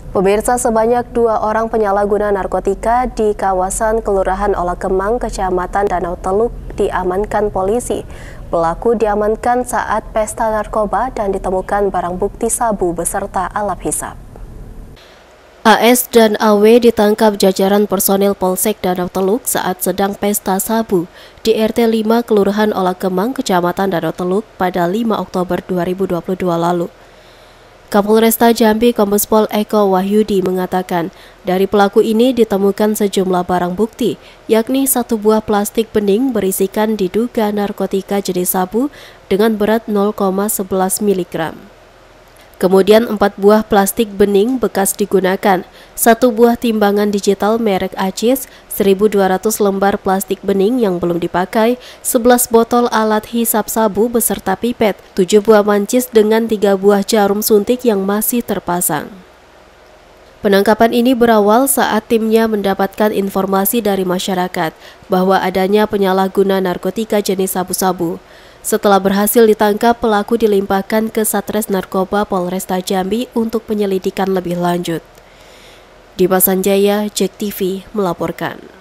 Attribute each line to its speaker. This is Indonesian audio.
Speaker 1: Pemirsa, sebanyak 2 orang penyalahguna narkotika di kawasan Kelurahan Olah Kemang, Kecamatan Danau Teluk diamankan polisi. Pelaku diamankan saat pesta narkoba dan ditemukan barang bukti sabu beserta alat hisap. AS dan AW ditangkap jajaran personil Polsek Danau Teluk saat sedang pesta sabu di RT 5 Kelurahan Olah Kemang, Kecamatan Danau Teluk pada 5 Oktober 2022 lalu. Kapolresta Jambi Kombes Pol Eko Wahyudi mengatakan, dari pelaku ini ditemukan sejumlah barang bukti, yakni 1 buah plastik bening berisikan diduga narkotika jenis sabu dengan berat 0,11 mg. Kemudian 4 buah plastik bening bekas digunakan, 1 buah timbangan digital merek Acis, 1.200 lembar plastik bening yang belum dipakai, 11 botol alat hisap sabu beserta pipet, 7 buah mancis dengan 3 buah jarum suntik yang masih terpasang. Penangkapan ini berawal saat timnya mendapatkan informasi dari masyarakat bahwa adanya penyalahguna narkotika jenis sabu-sabu. Setelah berhasil ditangkap, pelaku dilimpahkan ke Satres Narkoba Polresta Jambi untuk penyelidikan lebih lanjut. Dimas Sanjaya, JEK TV melaporkan.